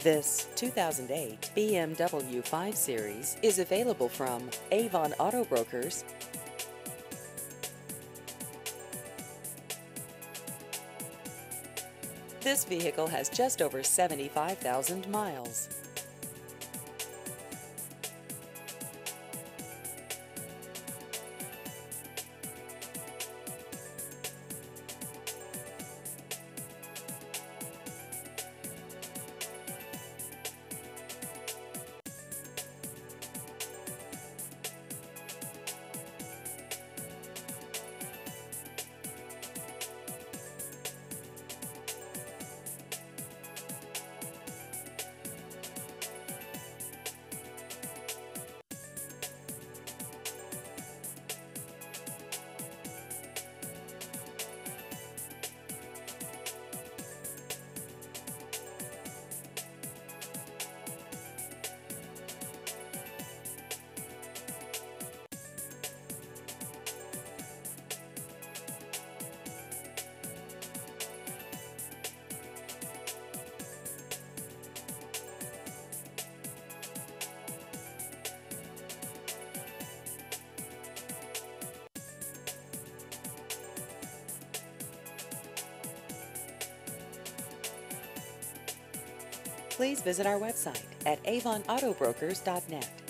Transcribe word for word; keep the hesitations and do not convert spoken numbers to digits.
This two thousand eight B M W five Series is available from Avon Auto Brokers. This vehicle has just over seventy-five thousand miles. Please visit our website at avon auto brokers dot net.